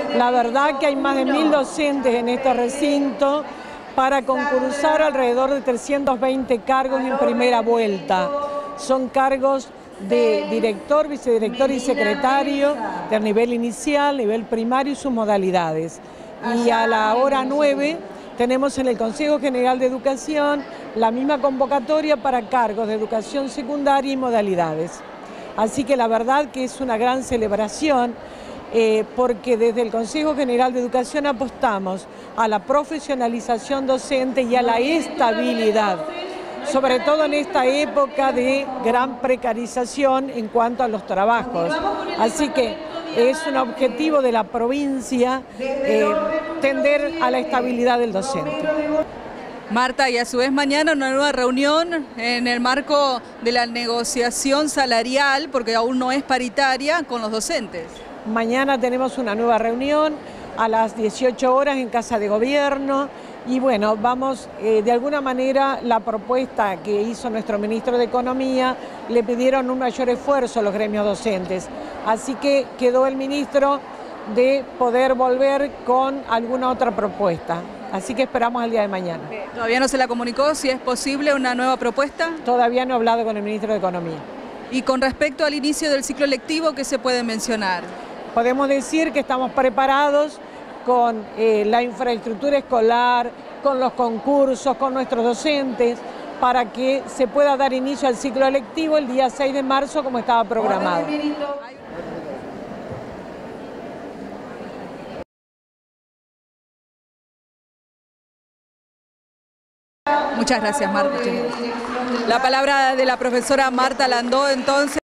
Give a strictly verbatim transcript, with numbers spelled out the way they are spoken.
La verdad que hay más de mil docentes en este recinto para concursar alrededor de trescientos veinte cargos en primera vuelta. Son cargos de director, vicedirector y secretario de nivel inicial, nivel primario y sus modalidades. Y a la hora nueve tenemos en el Consejo General de Educación la misma convocatoria para cargos de educación secundaria y modalidades. Así que la verdad que es una gran celebración eh, porque desde el Consejo General de Educación apostamos a la profesionalización docente y a la estabilidad, sobre todo en esta época de gran precarización en cuanto a los trabajos. Así que es un objetivo de la provincia eh, tender a la estabilidad del docente. Marta, y a su vez mañana una nueva reunión en el marco de la negociación salarial, porque aún no es paritaria, con los docentes. Mañana tenemos una nueva reunión a las dieciocho horas en Casa de Gobierno y bueno, vamos, eh, de alguna manera la propuesta que hizo nuestro ministro de Economía, le pidieron un mayor esfuerzo a los gremios docentes, así que quedó el ministro de poder volver con alguna otra propuesta. Así que esperamos el día de mañana. ¿Todavía no se la comunicó si es posible una nueva propuesta? Todavía no he hablado con el ministro de Economía. Y con respecto al inicio del ciclo lectivo, ¿qué se puede mencionar? Podemos decir que estamos preparados con eh, la infraestructura escolar, con los concursos, con nuestros docentes, para que se pueda dar inicio al ciclo lectivo el día seis de marzo como estaba programado. Muchas gracias, Marta. La palabra de la profesora Marta Landó, entonces.